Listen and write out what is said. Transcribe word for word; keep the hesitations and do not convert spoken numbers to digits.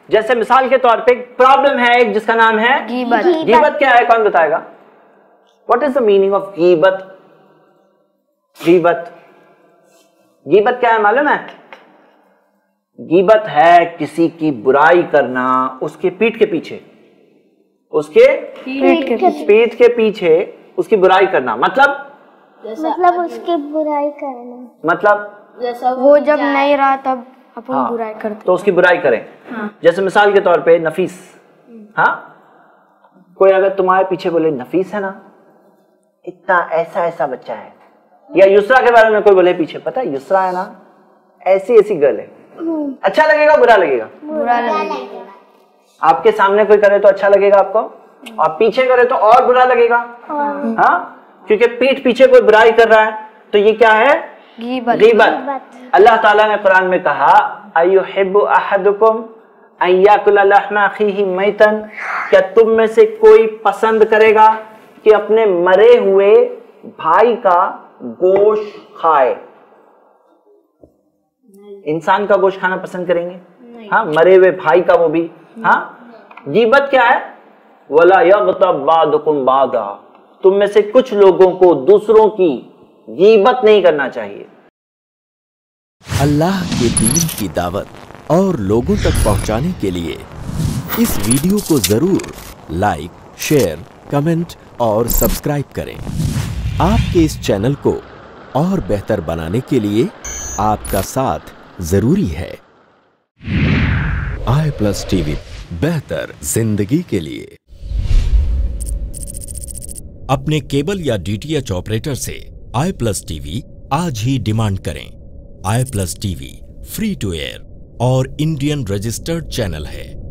जैसे मिसाल के तौर पे प्रॉब्लम है एक जिसका नाम है गीबत। गीबत क्या है, कौन बताएगा? What is the meaning of गीबत? गीबत गीबत क्या है मालूम है? गीबत है किसी की बुराई करना उसके पीठ के पीछे, उसके पीठ के पीछे पीठ के पीछे उसकी बुराई करना। मतलब मतलब उसकी बुराई करना, मतलब जैसा वो जब नहीं रहा तब अपन हाँ, बुराई करते तो उसकी बुराई करें। हाँ। जैसे मिसाल के तौर पे नफीस, हाँ, कोई अगर तुम्हारे पीछे बोले नफीस है ना, इतना ऐसा ऐसा बच्चा है, या युसरा के बारे में कोई बोले पीछे, पता है युसरा है ना, ऐसी ऐसी गर्ल है, अच्छा लगेगा बुरा लगेगा? बुरा लगेगा। आपके सामने कोई करे तो अच्छा लगेगा आपको, और पीछे करे तो और बुरा लगेगा। हाँ, क्योंकि पीठ पीछे कोई बुराई कर रहा है तो ये क्या है? गीबत। गीबत। अल्लाह ताला ने कुरान में कहा अयुहिब्बु अहदुकुम अन याकुला लहमा अखीही मैतन, क्या तुम में से कोई पसंद करेगा कि अपने मरे हुए भाई का गोश्त खाए? इंसान का गोश्त खाना पसंद करेंगे? हाँ, मरे हुए भाई का वो भी। हाँ, गीबत क्या है? वला यग़तब बादुकुम बादा, तुम में से कुछ लोगों को दूसरों की गीबत नहीं करना चाहिए। अल्लाह के दीन की दावत और लोगों तक पहुंचाने के लिए इस वीडियो को जरूर लाइक, शेयर, कमेंट और सब्सक्राइब करें। आपके इस चैनल को और बेहतर बनाने के लिए आपका साथ जरूरी है। आई प्लस टीवी, बेहतर जिंदगी के लिए। अपने केबल या डीटीएच ऑपरेटर से आई प्लस टीवी आज ही डिमांड करें। I plus TV free to air और इंडियन रजिस्टर्ड चैनल है।